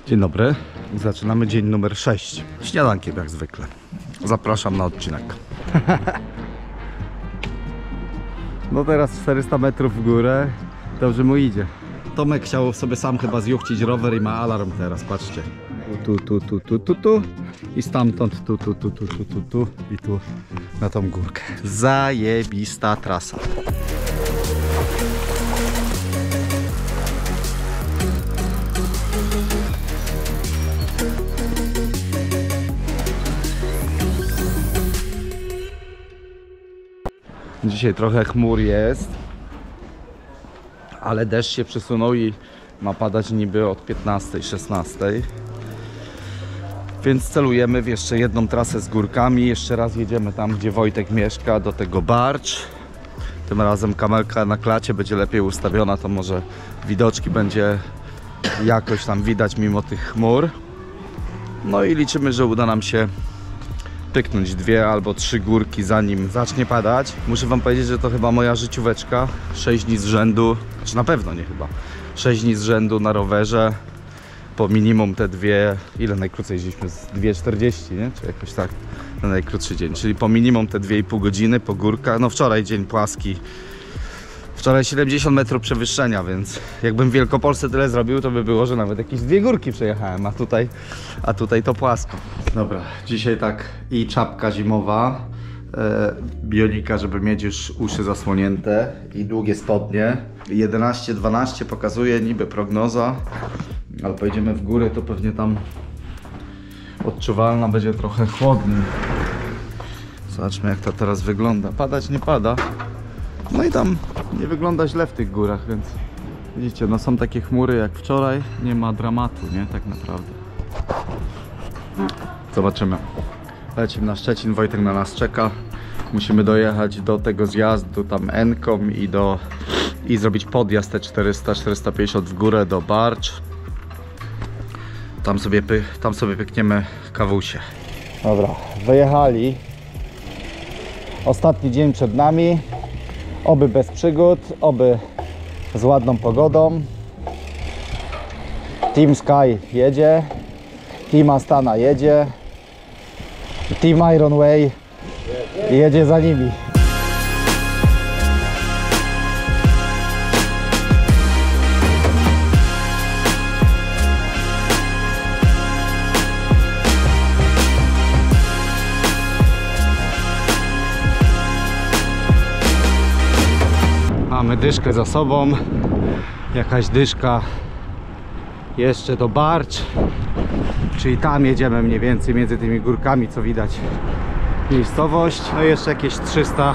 Dzień dobry, zaczynamy dzień numer 6. Śniadankiem jak zwykle. Zapraszam na odcinek. No teraz 400 metrów w górę. Dobrze mu idzie. Tomek chciał sobie sam chyba zjuchcić rower i ma alarm teraz, patrzcie. Tu. I stamtąd tu i tu na tą górkę. Zajebista trasa. Dzisiaj trochę chmur jest, ale deszcz się przesunął i ma padać niby od 15-16. Więc celujemy w jeszcze jedną trasę z górkami. Jeszcze raz jedziemy tam, gdzie Wojtek mieszka, do tego Barcz. Tym razem kamerka na klacie będzie lepiej ustawiona, to może widoczki będzie jakoś tam widać mimo tych chmur. No i liczymy, że uda nam się pyknąć 2 albo 3 górki zanim zacznie padać. Muszę wam powiedzieć, że to chyba moja życióweczka. 6 dni z rzędu, znaczy na pewno nie chyba 6 dni z rzędu na rowerze. Po minimum te 2, ile najkrócej jeździliśmy? 2,40, nie? Czy jakoś tak na najkrótszy dzień. Czyli po minimum te 2,5 godziny po górkach. No wczoraj dzień płaski. Wczoraj 70 metrów przewyższenia, więc jakbym w Wielkopolsce tyle zrobił, to by było, że nawet jakieś 2 górki przejechałem, a tutaj to płasko. Dobra, dzisiaj tak i czapka zimowa, bionika, żeby mieć już uszy zasłonięte i długie spodnie. 11-12 pokazuje niby prognoza, ale pojedziemy w górę, to pewnie tam odczuwalna będzie trochę chłodniej. Zobaczmy, jak to teraz wygląda. Padać nie pada. No i tam nie wygląda źle w tych górach, więc widzicie, no są takie chmury jak wczoraj, nie ma dramatu, nie? Tak naprawdę. Zobaczymy. Lecimy na Szczecin, Wojtek na nas czeka. Musimy dojechać do tego zjazdu tam Enkom i zrobić podjazd te 400-450 w górę do Barcz. Tam sobie pykniemy kawusie. Dobra, wyjechali. Ostatni dzień przed nami. Oby bez przygód, oby z ładną pogodą. Team Sky jedzie, Team Astana jedzie, Team Iron Way jedzie za nimi. Mamy dyszkę za sobą, jakaś dyszka jeszcze do Barcz, czyli tam jedziemy mniej więcej między tymi górkami, co widać miejscowość. No i jeszcze jakieś 300-350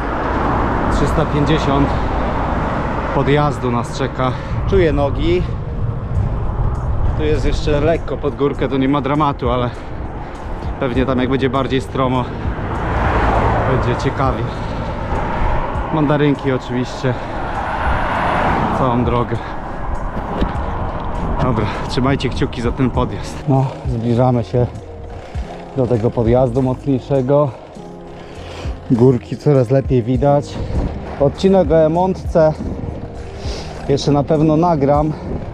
podjazdu nas czeka. Czuję nogi, tu jest jeszcze lekko pod górkę, to nie ma dramatu, ale pewnie tam jak będzie bardziej stromo, będzie ciekawie. Mandarynki oczywiście całą drogę. Dobra, trzymajcie kciuki za ten podjazd. No, zbliżamy się do tego podjazdu mocniejszego. Górki coraz lepiej widać. Odcinek o Emontce jeszcze na pewno nagram,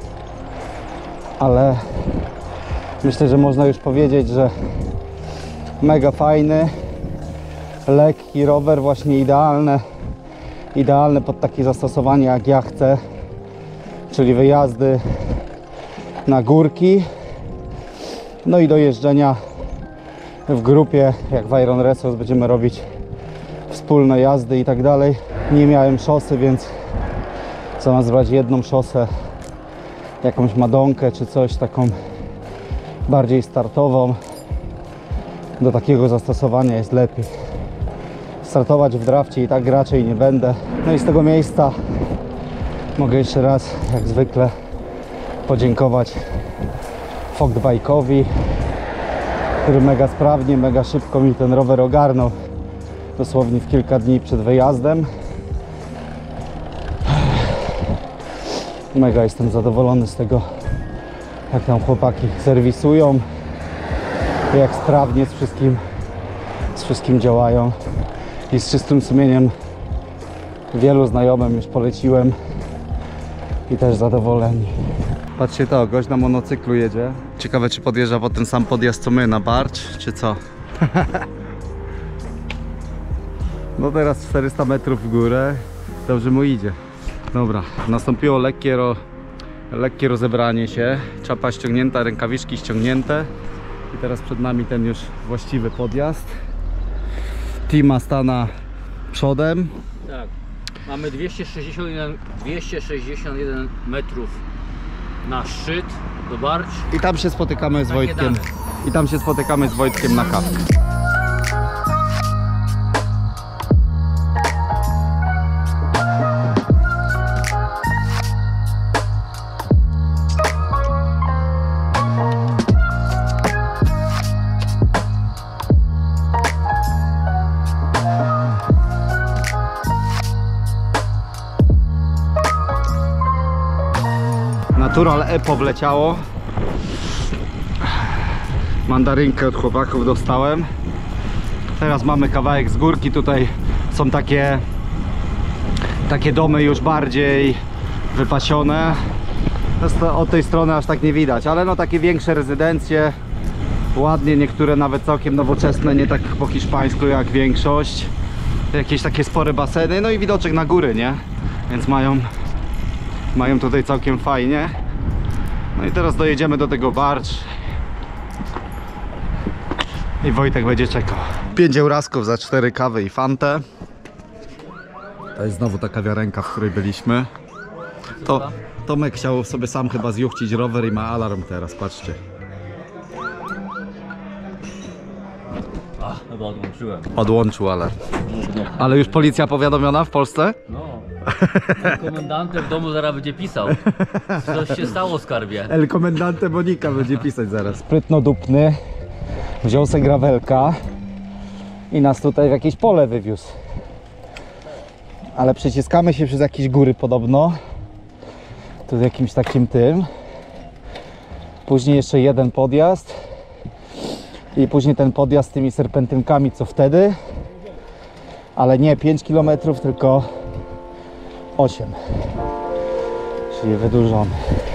ale myślę, że można już powiedzieć, że mega fajny, lekki rower, właśnie idealne pod takie zastosowanie jak ja chcę, czyli wyjazdy na górki, no i do jeżdżenia w grupie, jak w Iron Resource będziemy robić wspólne jazdy i tak dalej. Nie miałem szosy, więc chcę nazwać jedną szosę, jakąś Madonkę czy coś taką bardziej startową. Do takiego zastosowania jest lepiej. Startować w drafcie i tak raczej nie będę. No i z tego miejsca mogę jeszcze raz, jak zwykle, podziękować Fogdbike'owi, który mega sprawnie, mega szybko mi ten rower ogarnął. Dosłownie w kilka dni przed wyjazdem. Mega jestem zadowolony z tego, jak tam chłopaki serwisują, jak sprawnie z wszystkim działają. I z czystym sumieniem wielu znajomym już poleciłem i też zadowoleni. Patrzcie to, gość na monocyklu jedzie. Ciekawe, czy podjeżdża po ten sam podjazd co my na barcz, czy co? No teraz 400 metrów w górę. Dobrze mu idzie. Dobra, nastąpiło lekkie rozebranie się. Czapa ściągnięta, rękawiczki ściągnięte. I teraz przed nami ten już właściwy podjazd. Team Astana przodem. Tak, mamy 261 metrów na szczyt do barcz. I tam się spotykamy z Wojtkiem. I tam się spotykamy z Wojtkiem na kawę. Natural Epo wleciało. Mandarynkę od chłopaków dostałem. Teraz mamy kawałek z górki. Tutaj są takie domy już bardziej wypasione. Od tej strony aż tak nie widać, ale no takie większe rezydencje. Ładnie, niektóre nawet całkiem nowoczesne, nie tak po hiszpańsku jak większość. Jakieś takie spore baseny, no i widoczek na góry, nie? Więc mają tutaj całkiem fajnie. No i teraz dojedziemy do tego barcz i Wojtek będzie czekał. 5 eurasków za 4 kawy i fantę. To jest znowu ta kawiarenka, w której byliśmy. Tomek chciał sobie sam chyba zjuchcić rower i ma alarm teraz, patrzcie. Chyba odłączyłem. Odłączył alarm. Ale już policja powiadomiona w Polsce? No. Komendantem w domu zaraz będzie pisał. Coś się stało, skarbie. El komendante Monika będzie pisać zaraz. Sprytnodupny wziął se gravelka i nas tutaj w jakieś pole wywiózł. Ale przeciskamy się przez jakieś góry podobno. Tu z jakimś takim tym. Później jeszcze jeden podjazd. I później ten podjazd z tymi serpentynkami co wtedy. Ale nie 5 km, tylko 8. Czyli wydłużony.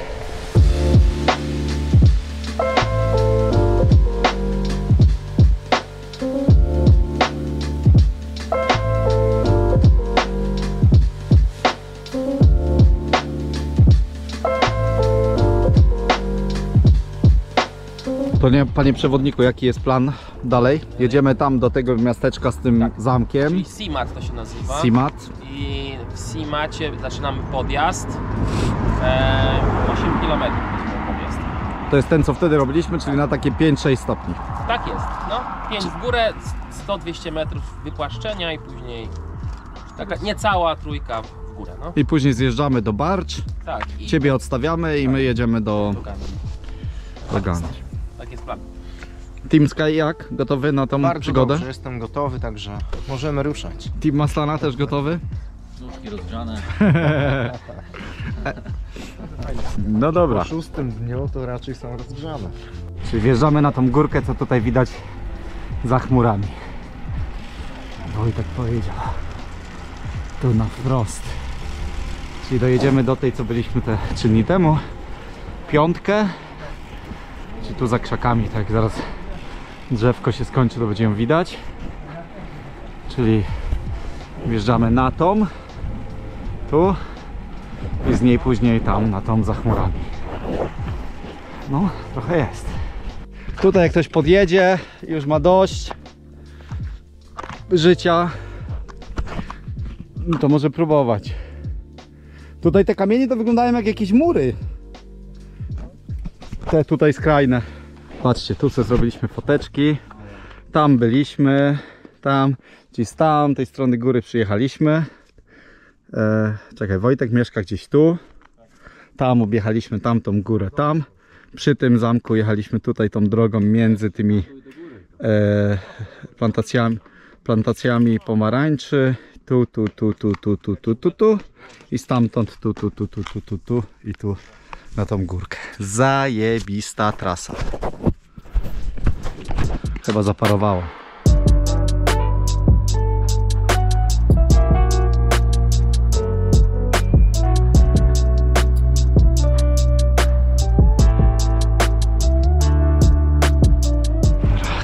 To nie, panie przewodniku, jaki jest plan dalej? Jedziemy tam do tego miasteczka z tym zamkiem. Czyli Simat to się nazywa. Simat. I w Simacie zaczynamy podjazd. 8 km podjazd. To jest ten, co wtedy robiliśmy, czyli na takie 5-6 stopni. Tak jest. No, 5 w górę, 100-200 metrów wypłaszczenia i później taka niecała trójka w górę. No. I później zjeżdżamy do barcz. Tak. I Ciebie odstawiamy i my jedziemy do Gany. Tak jest plan. Team Sky jak? Gotowy na tą Bardzo przygodę? dobrze, jestem gotowy, także możemy ruszać. Team Astana też gotowy? Nóżki rozgrzane. No dobra. Po 6. dniu to raczej są rozgrzane. Czyli wjeżdżamy na tą górkę, co tutaj widać za chmurami. Wojtek powiedział. Tu na wprost. Czyli dojedziemy do tej, co byliśmy te 3 dni temu. 5. Czyli tu za krzakami, tak zaraz drzewko się skończy, to będzie ją widać. Czyli wjeżdżamy na tą. Tu. I z niej później tam, na tą za chmurami. No, trochę jest. Tutaj jak ktoś podjedzie, już ma dość życia, to może próbować. Tutaj te kamienie to wyglądają jak jakieś mury. Te tutaj skrajne. Patrzcie, tu sobie zrobiliśmy foteczki. Tam byliśmy, tam, gdzieś z tamtej strony góry przyjechaliśmy. Czekaj, Wojtek mieszka gdzieś tu. Tam objechaliśmy tamtą górę tam. Przy tym zamku jechaliśmy tutaj tą drogą między tymi plantacjami pomarańczy. Tu i stamtąd tu i tu na tą górkę. Zajebista trasa. Chyba zaparowało.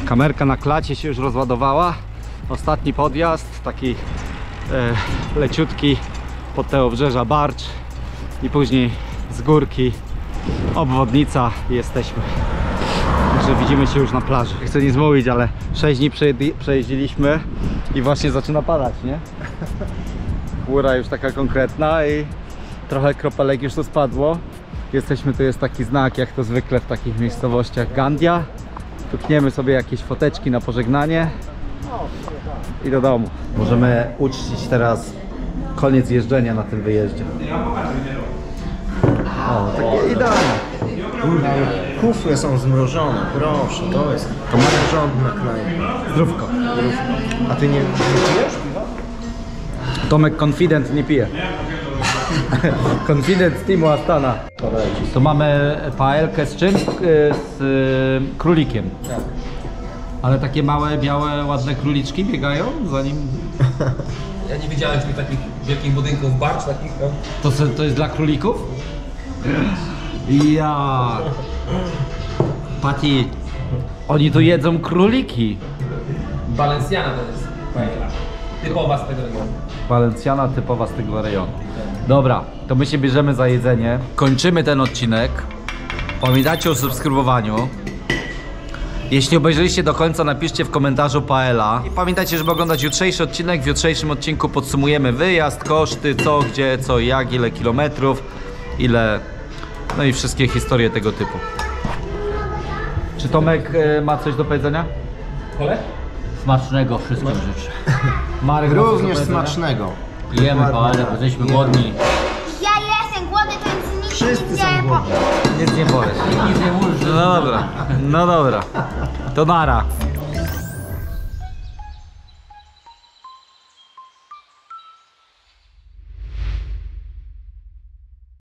Kamerka na klacie się już rozładowała. Ostatni podjazd, taki leciutki pod te obrzeża Barcz i później z górki obwodnica i jesteśmy. Także widzimy się już na plaży. Nie chcę nic mówić, ale 6 dni przejeździliśmy i właśnie zaczyna padać, nie? Chmura już taka konkretna i trochę kropelek już tu spadło. Jesteśmy, tu jest taki znak, jak to zwykle w takich miejscowościach, Gandia. Tukniemy sobie jakieś foteczki na pożegnanie i do domu. Możemy uczcić teraz koniec jeżdżenia na tym wyjeździe. O, takie idealne. Kufle są zmrożone, proszę, to jest porządna knajpa. Zdrówko. A ty nie pijesz piwa? Tomek Confident nie pije. Confident z Teamu Astana. To mamy paelkę z czym? Z królikiem. Tak. Ale takie małe, białe, ładne króliczki biegają zanim... Ja nie widziałem tu takich wielkich budynków Barcz, takich no. To jest dla królików? Ja. Pati, oni tu jedzą króliki. Balenciana to jest paella. Typowa z tego regionu. Valenciana typowa z tego rejonu. Dobra, to my się bierzemy za jedzenie. Kończymy ten odcinek. Pamiętajcie o subskrybowaniu. Jeśli obejrzeliście do końca, napiszcie w komentarzu paella. I pamiętajcie, żeby oglądać jutrzejszy odcinek. W jutrzejszym odcinku podsumujemy wyjazd, koszty, co, gdzie, co, jak, ile kilometrów, ile... No i wszystkie historie tego typu. Czy Tomek ma coś do powiedzenia? Kole? Smacznego wszystkim życzę. Marek ma coś do Również powiedzenia? smacznego. Jemy paelę, bo jesteśmy głodni. Ja jestem głodny, to nic Wszyscy nie są jem. głodni. Nic nie powiesz. Nic nie mów, że... No dobra, no dobra. To nara.